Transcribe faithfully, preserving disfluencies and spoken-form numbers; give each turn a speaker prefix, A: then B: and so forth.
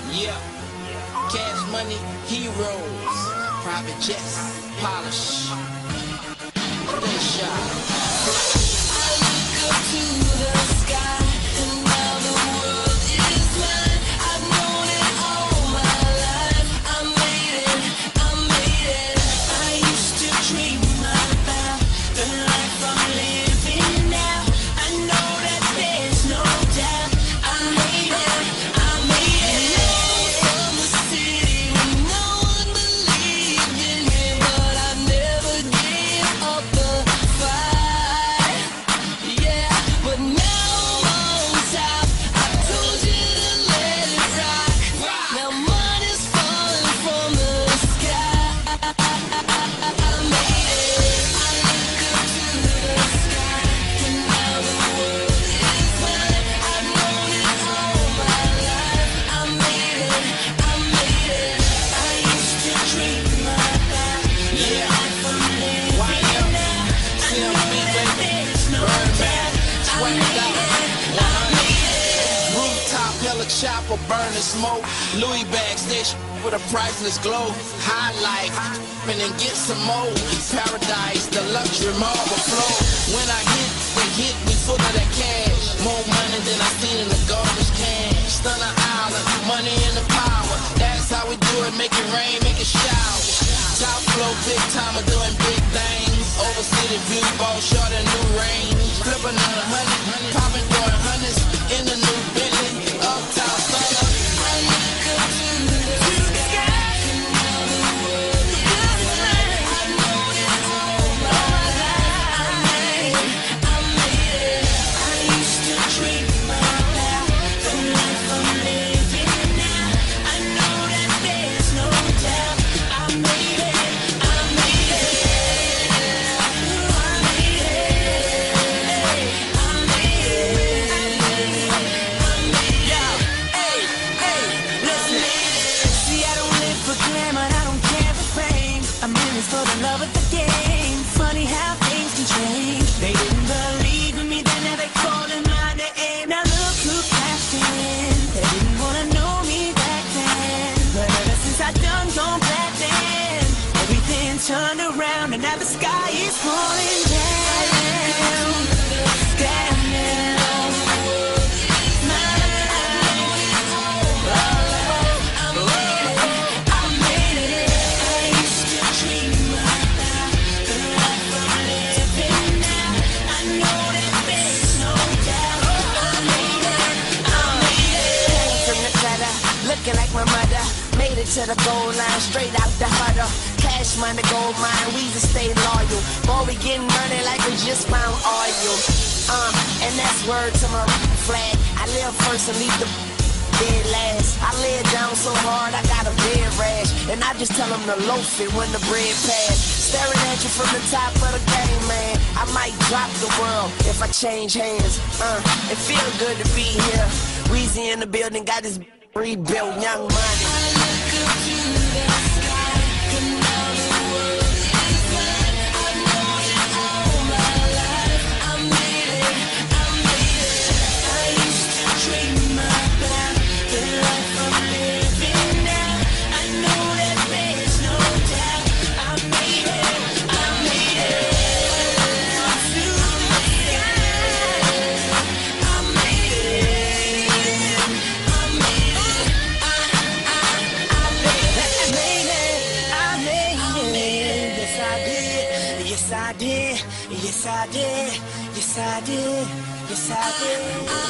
A: Yeah, cash money, heroes, private jets, polish. Good shot. I look up to the sky, and now the world is mine. I've known it all my life. I made it, I made it. I used to dream about the life I'm living now. I know that there's no doubt. I made it, I made it. From the city when no one believed in me, but I never gave up the fight. Yeah, but now I'm on top. I told you to let it rock. Now money's falling from the sky. I made it. I look up to the sky, and now the world is mine. I've known it all my life. I made it, I made it. I used to dream about the life I'm living now. I know that there's no doubt. I made it, I made it. Rooftop, hella chopper, burning smoke. Louis bags, they sh- with a priceless glow. High life, and then get some more. Paradise, the luxury marble flow. When I hit, they hit me full of that cash. More money than I seen in the garbage can. Stunner Island, money and the power. That's how we do it, make it rain, make it shower. Top flow, big timer, doing big things. Over city view, ball short and new range. Flip another hundred, popping throwing hundreds in the new Bentley. Uptown stunner. I look up to the sky, and now the world is mine. I've known it all my life. I made it, I made it. I used to dream about the life I'm living now. I know that there's no doubt. I made it, I made it. I made it. I made it. I made it. Yo, hey, hey, listen. See, I don't live for glamour, I don't care for fame. I'm in this for the love of the game. Funny how things can change. They didn't believe in me, then now they calling my name. Now look who cashed in. They didn't wanna know me back then, but ever since I done gone back then, everything turned around and now the sky is falling down. Down now. I made it. I used to dream about the life I'm living now. I know that there's no doubt. I made it, I made it.
B: Came from the gutter, looking like my mother. Made it to the goal line, straight out the huddle. Cash money, gold mine, we just stay loyal. Boy, we getting money like we just found oil. Um, and that's word to my flag. I live first and leave the dead last. I lay it down so hard, I got a bed rash. And I just tell them to loaf it when the bread pass. Staring at you from the top of the game, man. I might drop the world if I change hands. Uh, it feel good to be here. Weezy in the building, got this rebuilt Young Money.
A: I look up to the sky, and now the world is mine. I've known it all my life. I made it, I made it. I used to dream about the life I'm living now. I know that there's no doubt. I made it, I made it. To the sky, I made it, I made it. I, I, I made it.
B: I made it, I made it. Yes, I did. Yes, I did. Yes, I did. Yes, I did. Yes, I did.